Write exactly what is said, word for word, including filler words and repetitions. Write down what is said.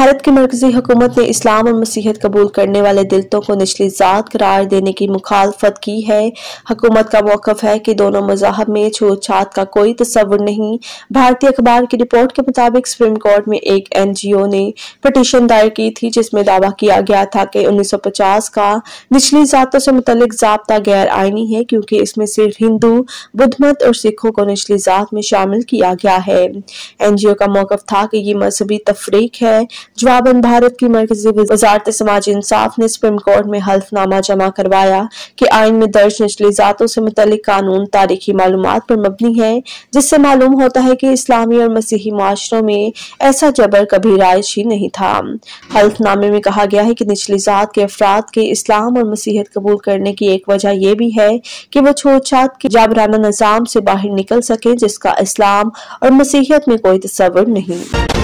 भारत की मरकजी हुकूमत ने इस्लाम और मसीहत कबूल करने वाले दलितों को निचली जात करार देने की मुखालफत की है। हुकूमत का मौकफ है कि दोनों मज़ाहब में छूतछात का कोई तस्वुर नहीं। भारतीय अखबार की रिपोर्ट के मुताबिक सुप्रीम कोर्ट में एक एन जी ओ ने पटिशन दायर की थी, जिसमें दावा किया गया था कि उन्नीस सौ पचास का निचली जातों से मुतल्लिक ज़ाब्ता गैर आईनी है, क्योंकि इसमें सिर्फ हिंदू, बुद्ध मत और सिखों को निचली जात में शामिल किया गया है। एन जी ओ का मौकफ था कि ये मजहबी तफरीक है। जवाबन भारत की मरकजी वजारत समाजी इंसाफ ने सुप्रीम कोर्ट में हल्फनामा जमा करवाया कि आइन में दर्ज निचली जातों से मुतल्लिक कानून तारीखी मालूमात पर मबनी है, जिससे मालूम होता है कि इस्लामी और मसीही माशरों में ऐसा जबर कभी राइज ही नहीं था। हल्फनामे में कहा गया है कि निचली जात के अफराद के इस्लाम और मसीहत कबूल करने की एक वजह यह भी है कि वो छूतछात के जाबराना निजाम से बाहर निकल सके, जिसका इस्लाम और मसीहत में कोई तस्वुर नहीं।